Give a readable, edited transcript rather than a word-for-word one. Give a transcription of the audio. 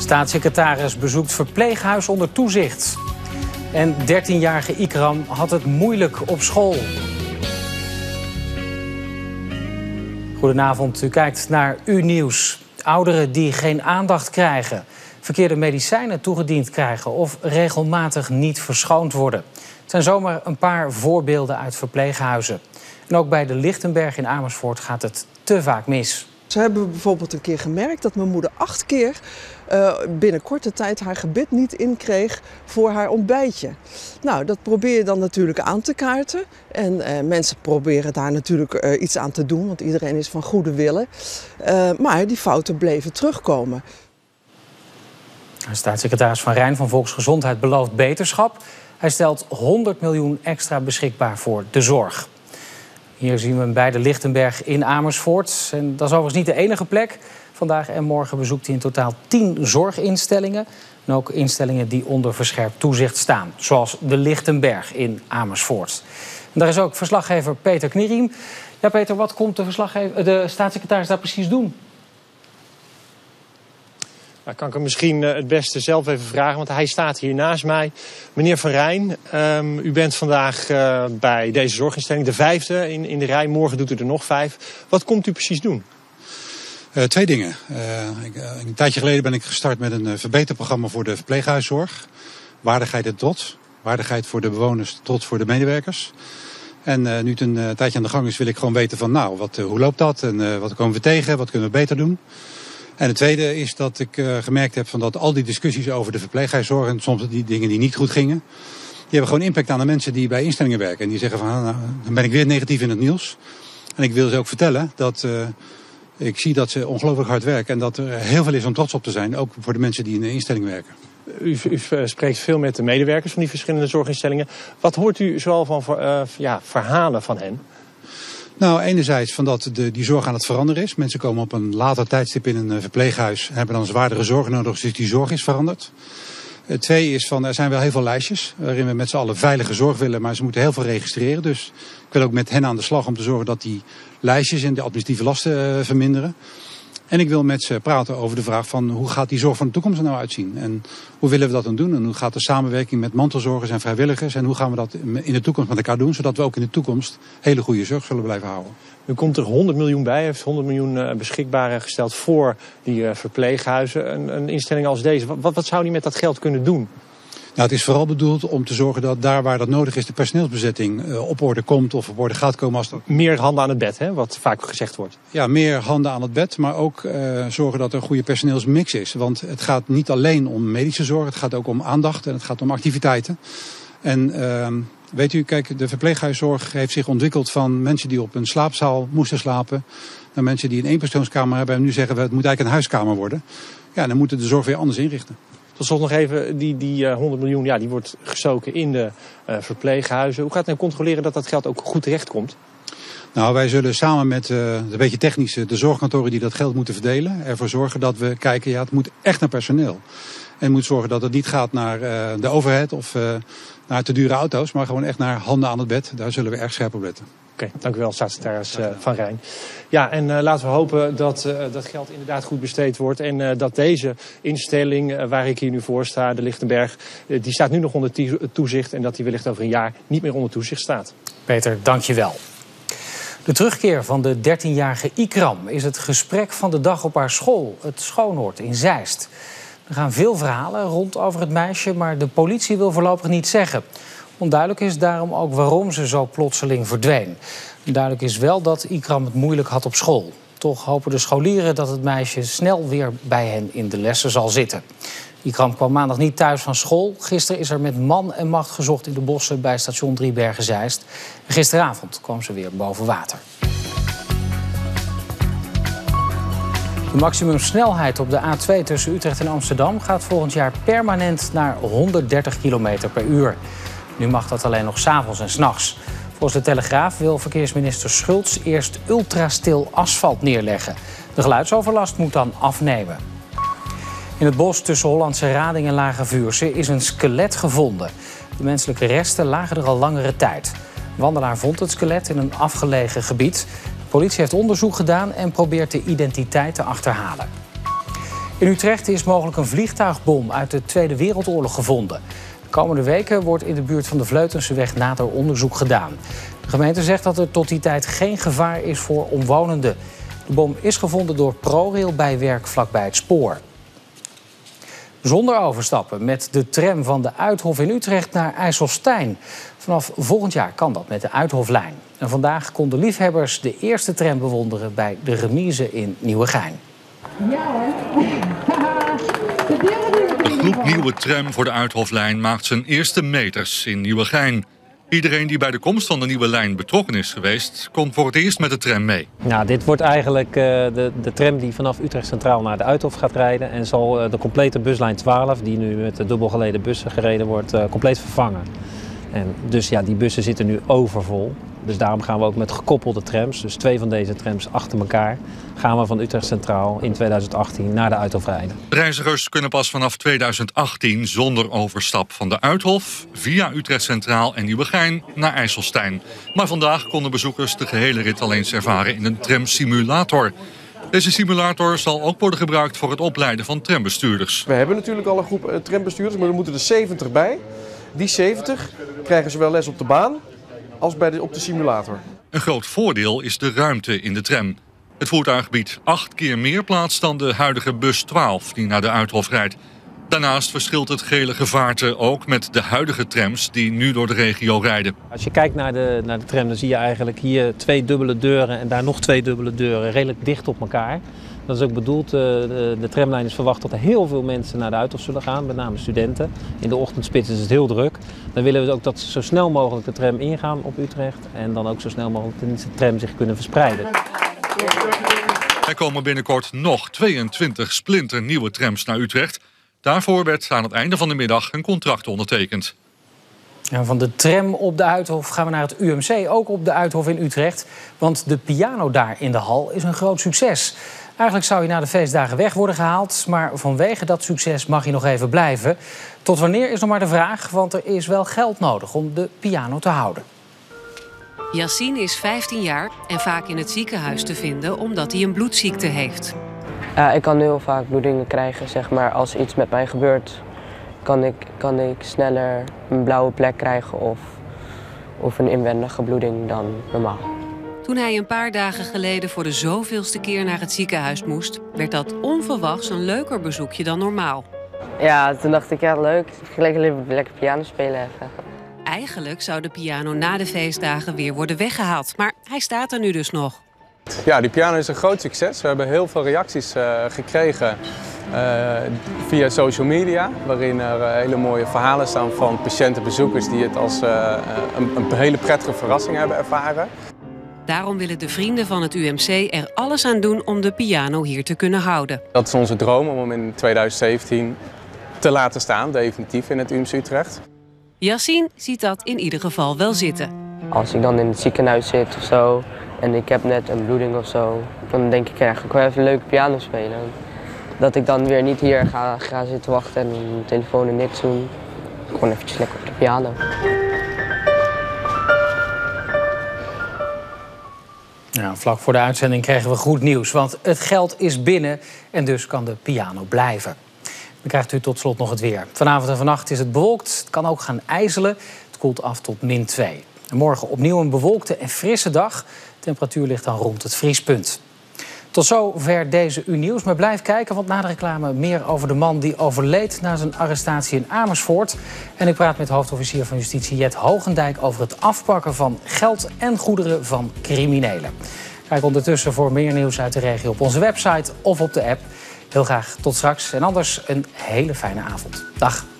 Staatssecretaris bezoekt verpleeghuis onder toezicht. En 13-jarige Ikram had het moeilijk op school. Goedenavond, u kijkt naar U-Nieuws. Ouderen die geen aandacht krijgen, verkeerde medicijnen toegediend krijgen of regelmatig niet verschoond worden. Het zijn zomaar een paar voorbeelden uit verpleeghuizen. En ook bij de Lichtenberg in Amersfoort gaat het te vaak mis. Ze hebben bijvoorbeeld een keer gemerkt dat mijn moeder 8 keer binnen korte tijd haar gebit niet inkreeg voor haar ontbijtje. Nou, dat probeer je dan natuurlijk aan te kaarten. En mensen proberen daar natuurlijk iets aan te doen, want iedereen is van goede wille. Maar die fouten bleven terugkomen. Staatssecretaris Van Rijn van Volksgezondheid belooft beterschap. Hij stelt 100 miljoen extra beschikbaar voor de zorg. Hier zien we hem bij de Lichtenberg in Amersfoort. En dat is overigens niet de enige plek. Vandaag en morgen bezoekt hij in totaal 10 zorginstellingen. En ook instellingen die onder verscherpt toezicht staan. Zoals de Lichtenberg in Amersfoort. En daar is ook verslaggever Peter Knieriem. Ja, Peter, wat komt de staatssecretaris daar precies doen? Nou, kan ik hem misschien het beste zelf even vragen, want hij staat hier naast mij. Meneer Van Rijn, u bent vandaag bij deze zorginstelling, de 5e in de rij. Morgen doet u er nog 5. Wat komt u precies doen? 2 dingen. Een tijdje geleden ben ik gestart met een verbeterprogramma voor de verpleeghuiszorg. Waardigheid en trots. Waardigheid voor de bewoners, trots voor de medewerkers. En nu het een tijdje aan de gang is, wil ik gewoon weten van hoe loopt dat en wat komen we tegen, wat kunnen we beter doen. En het tweede is dat ik gemerkt heb dat al die discussies over de verpleeghuiszorg en soms die dingen die niet goed gingen, die hebben gewoon impact aan de mensen die bij instellingen werken. En die zeggen van, dan ben ik weer negatief in het nieuws. En ik wil ze ook vertellen dat ik zie dat ze ongelooflijk hard werken en dat er heel veel is om trots op te zijn, ook voor de mensen die in de instelling werken. U spreekt veel met de medewerkers van die verschillende zorginstellingen. Wat hoort u zoal van verhalen van hen? Nou, enerzijds dat die zorg aan het veranderen is. Mensen komen op een later tijdstip in een verpleeghuis en hebben dan zwaardere zorg nodig, dus die zorg is veranderd. 2 is er zijn wel heel veel lijstjes waarin we met z'n allen veilige zorg willen, maar ze moeten heel veel registreren. Dus ik wil ook met hen aan de slag om te zorgen dat die lijstjes en de administratieve lasten verminderen. En ik wil met ze praten over de vraag van hoe gaat die zorg van de toekomst er nou uitzien? En hoe willen we dat dan doen? En hoe gaat de samenwerking met mantelzorgers en vrijwilligers? En hoe gaan we dat in de toekomst met elkaar doen? Zodat we ook in de toekomst hele goede zorg zullen blijven houden. U komt er 100 miljoen bij, heeft 100 miljoen beschikbaar gesteld voor die verpleeghuizen. Een instelling als deze, wat zou die met dat geld kunnen doen? Nou, het is vooral bedoeld om te zorgen dat daar waar dat nodig is de personeelsbezetting op orde komt of op orde gaat komen. Meer handen aan het bed, hè, wat vaak gezegd wordt. Ja, meer handen aan het bed, maar ook zorgen dat er een goede personeelsmix is. Want het gaat niet alleen om medische zorg, het gaat ook om aandacht en het gaat om activiteiten. En weet u, kijk, de verpleeghuiszorg heeft zich ontwikkeld van mensen die op een slaapzaal moesten slapen, naar mensen die een eenpersoonskamer hebben en nu zeggen we het moet eigenlijk een huiskamer worden. Ja, dan moeten de zorg weer anders inrichten. Tot slot nog even, die 100 miljoen die wordt gestoken in de verpleeghuizen. Hoe gaat het nou controleren dat dat geld ook goed terechtkomt? Nou, wij zullen samen met een beetje technische de zorgkantoren die dat geld moeten verdelen, ervoor zorgen dat we kijken, het moet echt naar personeel. En moet zorgen dat het niet gaat naar de overheid of naar te dure auto's, maar gewoon echt naar handen aan het bed. Daar zullen we erg scherp op letten. Oké, dank u wel, staatssecretaris Van Rijn. Ja, en laten we hopen dat dat geld inderdaad goed besteed wordt. En dat deze instelling waar ik hier nu voor sta, de Lichtenberg, die staat nu nog onder toezicht. En dat die wellicht over een jaar niet meer onder toezicht staat. Peter, dank je wel. De terugkeer van de 13-jarige Ikram is het gesprek van de dag op haar school, het Schoonoord in Zeist. Er gaan veel verhalen rond over het meisje, maar de politie wil voorlopig niet zeggen. Onduidelijk is daarom ook waarom ze zo plotseling verdween. Duidelijk is wel dat Ikram het moeilijk had op school. Toch hopen de scholieren dat het meisje snel weer bij hen in de lessen zal zitten. Ikram kwam maandag niet thuis van school. Gisteren is er met man en macht gezocht in de bossen bij station Driebergen-Zeist. En gisteravond kwam ze weer boven water. De maximumsnelheid op de A2 tussen Utrecht en Amsterdam gaat volgend jaar permanent naar 130 km per uur. Nu mag dat alleen nog 's avonds en 's nachts. Volgens de Telegraaf wil verkeersminister Schultz eerst ultrastil asfalt neerleggen. De geluidsoverlast moet dan afnemen. In het bos tussen Hollandse Rading en Lage Vuursche is een skelet gevonden. De menselijke resten lagen er al langere tijd. Een wandelaar vond het skelet in een afgelegen gebied. De politie heeft onderzoek gedaan en probeert de identiteit te achterhalen. In Utrecht is mogelijk een vliegtuigbom uit de Tweede Wereldoorlog gevonden. De komende weken wordt in de buurt van de Vleutenseweg nader onderzoek gedaan. De gemeente zegt dat er tot die tijd geen gevaar is voor omwonenden. De bom is gevonden door ProRail bij werk vlakbij het spoor. Zonder overstappen met de tram van de Uithof in Utrecht naar IJsselstein. Vanaf volgend jaar kan dat met de Uithoflijn. En vandaag konden liefhebbers de eerste tram bewonderen bij de remise in Nieuwegein. Ja hoor. De gloednieuwe tram voor de Uithoflijn maakt zijn eerste meters in Nieuwegein. Iedereen die bij de komst van de nieuwe lijn betrokken is geweest, komt voor het eerst met de tram mee. Nou, dit wordt eigenlijk de tram die vanaf Utrecht Centraal naar de Uithof gaat rijden. En zal de complete buslijn 12, die nu met de dubbelgelede bussen gereden wordt, compleet vervangen. En dus ja, die bussen zitten nu overvol. Dus daarom gaan we ook met gekoppelde trams, dus 2 van deze trams achter elkaar, gaan we van Utrecht Centraal in 2018 naar de Uithof rijden. Reizigers kunnen pas vanaf 2018 zonder overstap van de Uithof via Utrecht Centraal en Nieuwegein naar IJsselstein. Maar vandaag konden bezoekers de gehele rit al eens ervaren in een tramsimulator. Deze simulator zal ook worden gebruikt voor het opleiden van trambestuurders. We hebben natuurlijk al een groep trambestuurders, maar er moeten er 70 bij. Die 70 krijgen zowel les op de baan als op de simulator. Een groot voordeel is de ruimte in de tram. Het voertuig biedt 8 keer meer plaats dan de huidige bus 12 die naar de Uithof rijdt. Daarnaast verschilt het gele gevaarte ook met de huidige trams die nu door de regio rijden. Als je kijkt naar de tram, dan zie je eigenlijk hier 2 dubbele deuren en daar nog 2 dubbele deuren, redelijk dicht op elkaar. Dat is ook bedoeld, de tramlijn is verwacht dat er heel veel mensen naar de Uithof zullen gaan, met name studenten. In de ochtendspits is het heel druk. Dan willen we ook dat ze zo snel mogelijk de tram ingaan op Utrecht en dan ook zo snel mogelijk de tram zich kunnen verspreiden. Er komen binnenkort nog 22 splinternieuwe trams naar Utrecht. Daarvoor werd aan het einde van de middag een contract ondertekend. En van de tram op de Uithof gaan we naar het UMC, ook op de Uithof in Utrecht. Want de piano daar in de hal is een groot succes. Eigenlijk zou hij na de feestdagen weg worden gehaald, maar vanwege dat succes mag hij nog even blijven. Tot wanneer is nog maar de vraag, want er is wel geld nodig om de piano te houden. Yassine is 15 jaar en vaak in het ziekenhuis te vinden omdat hij een bloedziekte heeft. Ik kan heel vaak bloedingen krijgen, zeg maar. Als iets met mij gebeurt, kan ik sneller een blauwe plek krijgen of een inwendige bloeding dan normaal. Toen hij een paar dagen geleden voor de zoveelste keer naar het ziekenhuis moest, werd dat onverwachts een leuker bezoekje dan normaal. Ja, toen dacht ik, ja leuk, lekker piano spelen even. Eigenlijk zou de piano na de feestdagen weer worden weggehaald, maar hij staat er nu dus nog. Ja, die piano is een groot succes. We hebben heel veel reacties gekregen via social media, waarin er hele mooie verhalen staan van patiënten, bezoekers die het als een hele prettige verrassing hebben ervaren. Daarom willen de vrienden van het UMC er alles aan doen om de piano hier te kunnen houden. Dat is onze droom om hem in 2017 te laten staan, definitief in het UMC Utrecht. Yassine ziet dat in ieder geval wel zitten. Als ik dan in het ziekenhuis zit of zo en ik heb net een bloeding of zo, dan denk ik eigenlijk wel even een leuke piano spelen. Dat ik dan weer niet hier ga zitten wachten en mijn telefoon en niks doen. Gewoon eventjes lekker op de piano. Ja, vlak voor de uitzending kregen we goed nieuws, want het geld is binnen en dus kan de piano blijven. Dan krijgt u tot slot nog het weer. Vanavond en vannacht is het bewolkt, het kan ook gaan ijzelen. Het koelt af tot -2. En morgen opnieuw een bewolkte en frisse dag. De temperatuur ligt dan rond het vriespunt. Tot zover deze U-nieuws, maar blijf kijken, want na de reclame meer over de man die overleed na zijn arrestatie in Amersfoort. En ik praat met hoofdofficier van Justitie Jet Hogendijk over het afpakken van geld en goederen van criminelen. Kijk ondertussen voor meer nieuws uit de regio op onze website of op de app. Heel graag tot straks en anders een hele fijne avond. Dag.